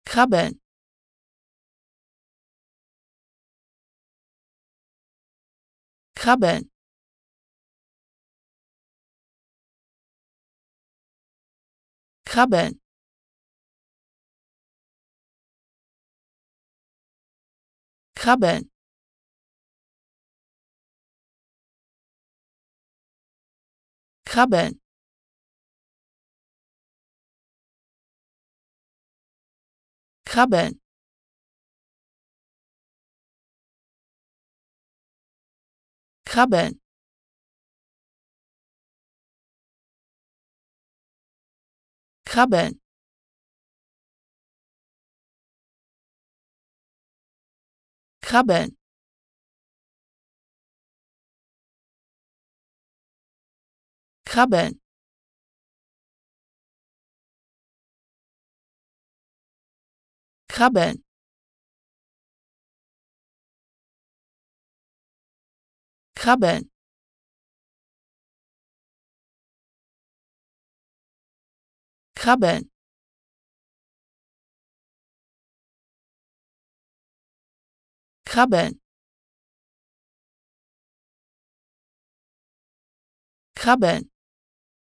krabbeln, krabbeln, krabbeln, krabbeln, krabbeln, krabbeln, krabbeln, krabbeln, krabbeln, krabbeln, krabbeln, krabbeln, krabbeln, krabbeln, krabbeln,